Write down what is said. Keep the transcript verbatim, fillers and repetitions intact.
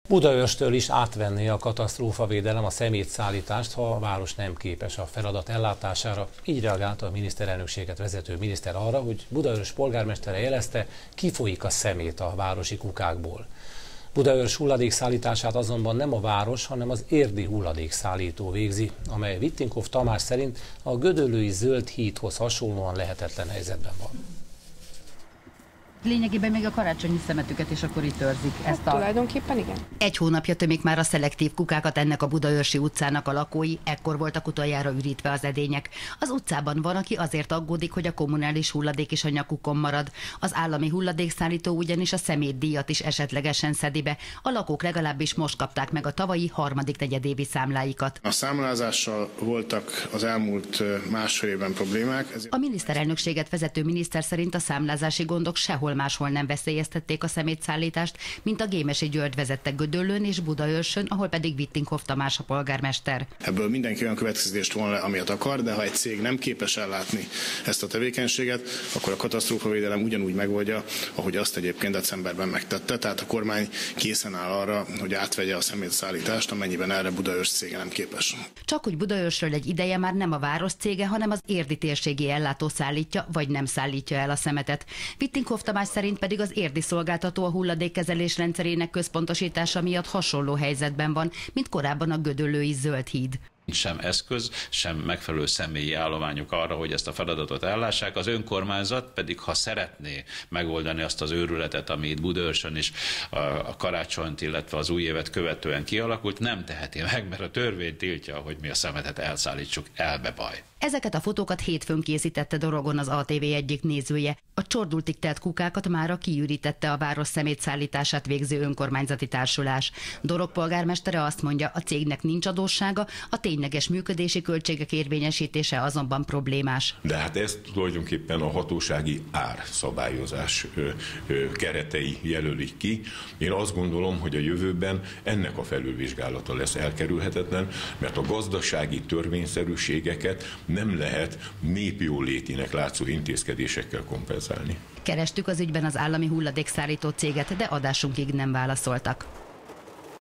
Budaörstől is átvenné a katasztrófavédelem a szemétszállítást, ha a város nem képes a feladat ellátására. Így reagált a miniszterelnökséget vezető miniszter arra, hogy Budaörs polgármestere jelezte, kifolyik a szemét a városi kukákból. Budaörs hulladékszállítását azonban nem a város, hanem az érdi hulladékszállító végzi, amely Wittinghoff Tamás szerint a gödöllői Zöld hídhoz hasonlóan lehetetlen helyzetben van. Lényegében még a karácsonyi szemetüket is akkor itt őrzik. Hát, ezt a... Tulajdonképpen igen. Egy hónapja tömik már a szelektív kukákat ennek a budaörsi utcának a lakói, ekkor voltak utoljára ürítve az edények. Az utcában van, aki azért aggódik, hogy a kommunális hulladék is a nyakukon marad. Az állami hulladékszállító ugyanis a szemétdíjat is esetlegesen szedi be. A lakók legalábbis most kapták meg a tavalyi harmadik negyedévi számláikat. A számlázással voltak az elmúlt másfél évben problémák. A miniszterelnökséget vezető miniszter szerint a számlázási gondok sehol máshol nem veszélyeztették a szemétszállítást, mint a Gémesi György vezette Gödöllőn és Budaörsön, ahol pedig Wittinghoff Tamás a polgármester. Ebből mindenki olyan következtetést von le, amilyet akar, de ha egy cég nem képes ellátni ezt a tevékenységet, akkor a katasztrófavédelem ugyanúgy megoldja, ahogy azt egyébként decemberben megtette. Tehát a kormány készen áll arra, hogy átvegye a szemétszállítást, amennyiben erre Budaörs cége nem képes. Csak úgy Budaörsről egy ideje már nem a város cége, hanem az érdi térségi ellátó szállítja, vagy nem szállítja el a szemetet. Wittinghoff Tamás szerint pedig az érdi szolgáltató a hulladékkezelés rendszerének központosítása miatt hasonló helyzetben van, mint korábban a gödöllői Zöld híd. Sem eszköz, sem megfelelő személyi állományok arra, hogy ezt a feladatot ellássák. Az önkormányzat pedig, ha szeretné megoldani azt az őrületet, ami itt Budaörsön is a karácsonyt, illetve az új évet követően kialakult, nem teheti meg, mert a törvény tiltja, hogy mi a szemetet elszállítsuk, elbe baj. Ezeket a fotókat hétfőn készítette Dorogon az á té vé egyik nézője. A csordultig telt kukákat mára kiürítette a város szemétszállítását végző önkormányzati társulás. Dorog polgármestere azt mondja, a cégnek nincs adóssága, a tényleges működési költségek érvényesítése azonban problémás. De hát ez tulajdonképpen a hatósági árszabályozás ö, ö, keretei jelölik ki. Én azt gondolom, hogy a jövőben ennek a felülvizsgálata lesz elkerülhetetlen, mert a gazdasági törvényszerűségeket nem lehet népjólétinek látszó intézkedésekkel kompenzálni. Kerestük az ügyben az állami hulladékszállító céget, de adásunkig nem válaszoltak.